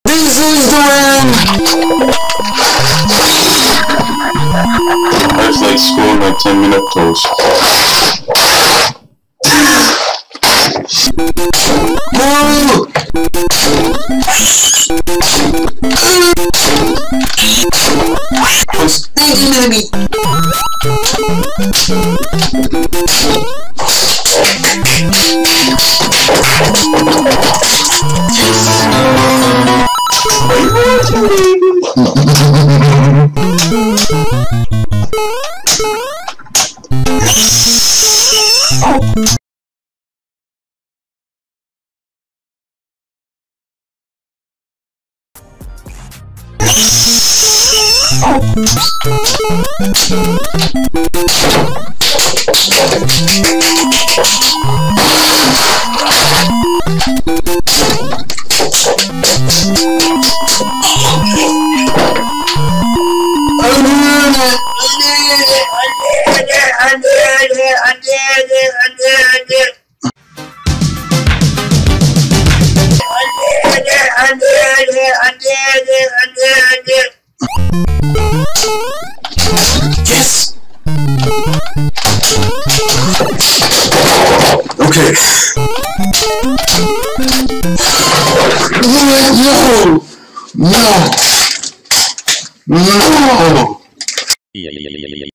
This is the win! That's like scoring a 10-minute toast. No! I'm stinking to me! Yes! Okay. No! No! No!